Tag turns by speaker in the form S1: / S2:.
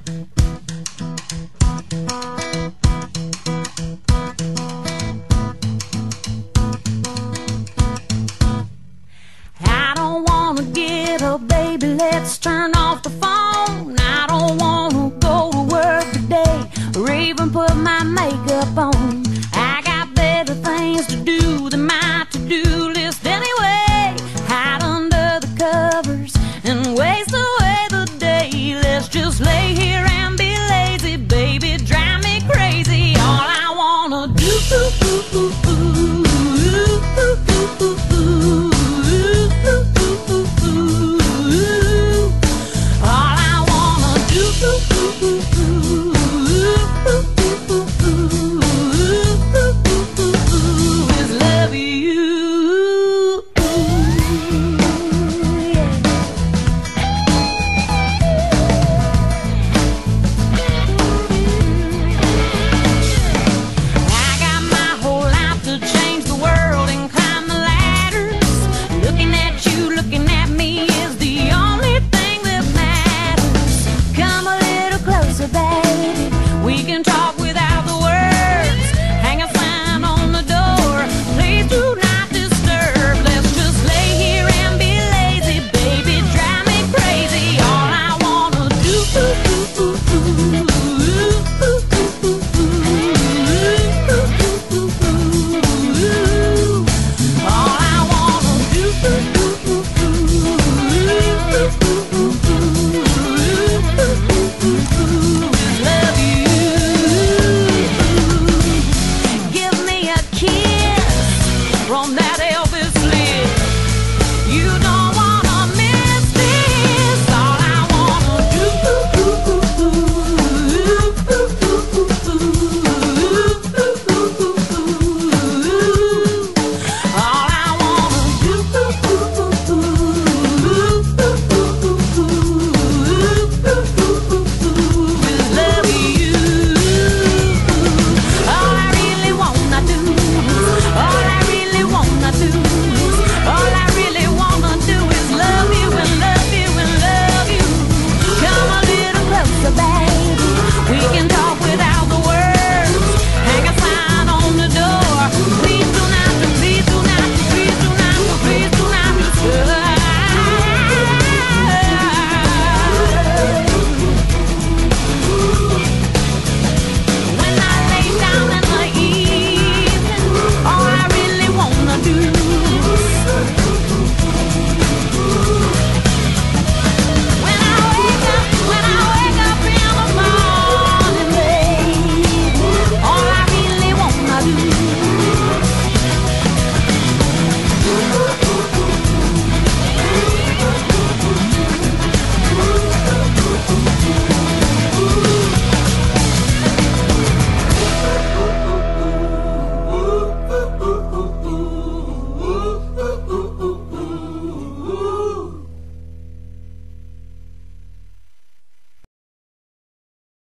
S1: I don't wanna get up, baby, let's turn off the phone. I don't wanna go to work today or even put my makeup on. I got better things to do than my to-do list anyway. Hide under the covers and waste away the day. Let's just lay here and be lazy, baby, drive me crazy. All I wanna do, all I wanna do is love you. I got my whole life to change the world and climb the ladders. Looking at you, looking at me is the only thing that matters. Come a little closer, baby, we can talk